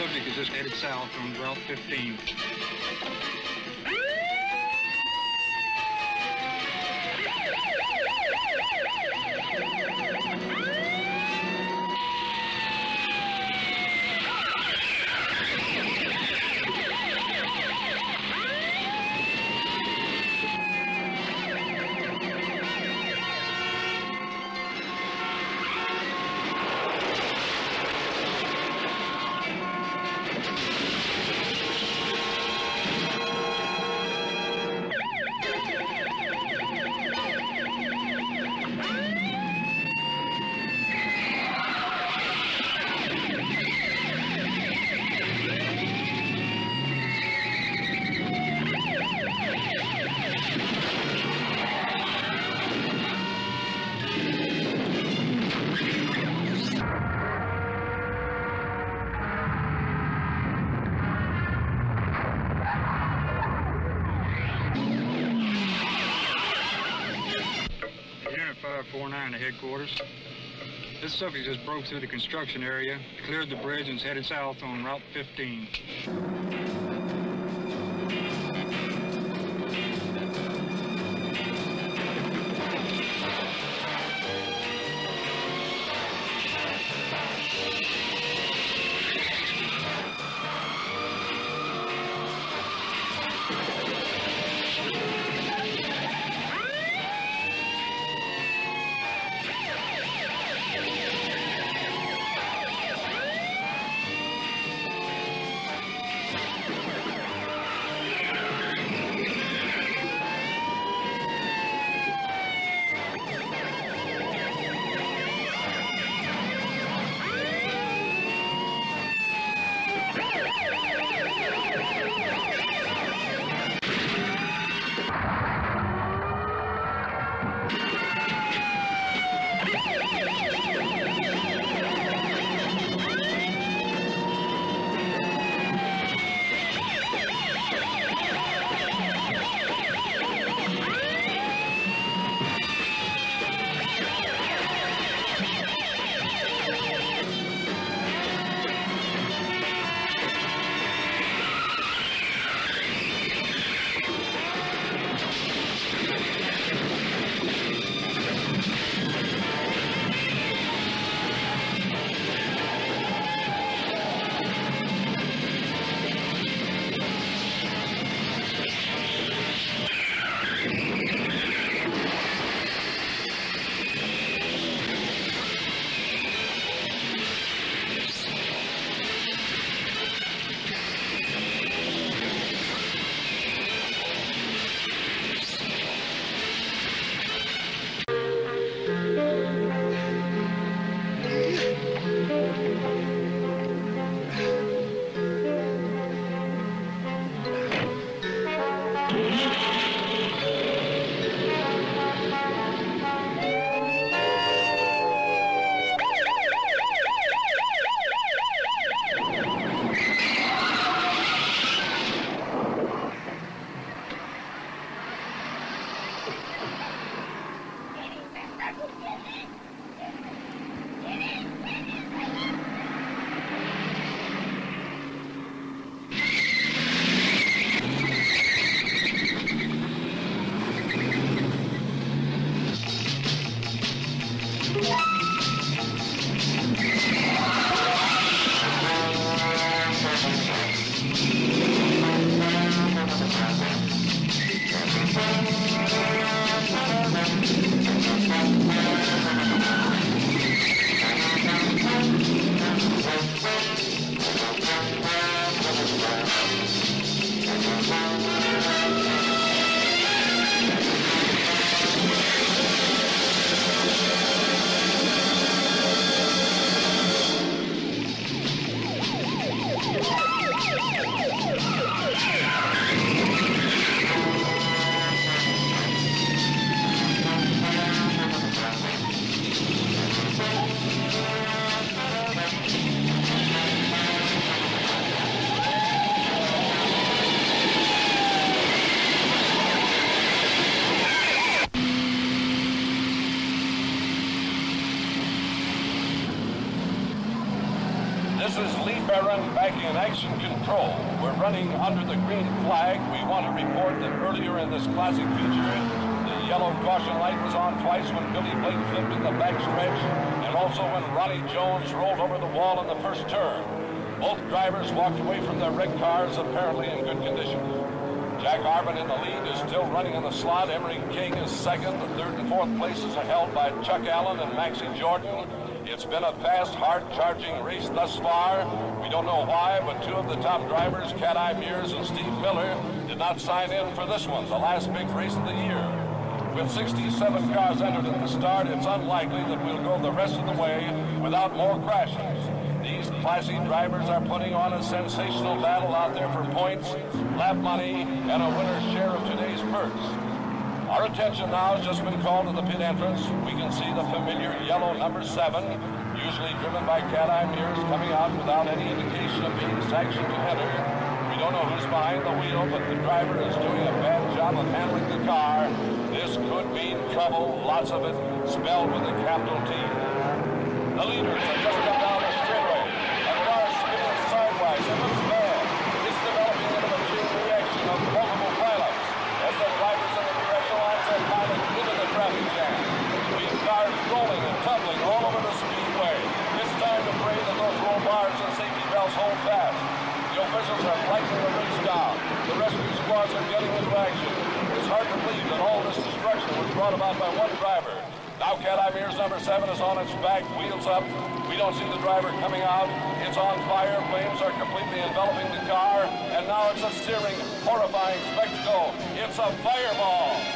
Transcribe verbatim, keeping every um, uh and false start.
subject is just headed south on Route fifteen. five four nine to headquarters. This subject just broke through the construction area, cleared the bridge, and is headed south on Route fifteen. This is Lee Barron back in action control. We're running under the green flag. We want to report that earlier in this classic feature, the yellow caution light was on twice when Billy Blake flipped in the backstretch, and also when Ronnie Jones rolled over the wall in the first turn. Both drivers walked away from their red cars apparently in good condition. Jack Arvin in the lead is still running in the slot. Emery King is second. The third and fourth places are held by Chuck Allen and Maxie Jordan. It's been a fast, hard-charging race thus far. We don't know why, but two of the top drivers, Cat-Eye Mears and Steve Miller, did not sign in for this one, the last big race of the year. With sixty-seven cars entered at the start, it's unlikely that we'll go the rest of the way without more crashes. These classy drivers are putting on a sensational battle out there for points, lap money, and a winner's share of today's purse. Our attention now has just been called to the pit entrance. We can see the familiar yellow number seven, usually driven by Cat-Eye Mears, coming out without any indication of being sanctioned to enter. We don't know who's behind the wheel, but the driver is doing a bad job of handling the car. This could mean trouble, lots of it, spelled with a capital T. The leaders have just come down the straightaway. A car spinning sidewise. It looks bad. It's developing into a chain reaction of multiple pileups as the drivers in the directional lines are piling into the traffic jam. These cars rolling and tumbling all over the speedway. It's time to pray that those roll bars and safety belts hold fast. The officials are lightening the race down. The rescue squads are getting into action. It's hard to believe that all this destruction was brought about by one driver. Now Cat-Eye Mears number seven is on its back, wheels up. We don't see the driver coming out. It's on fire. Flames are completely enveloping the car. And now it's a searing, horrifying spectacle. It's a fireball.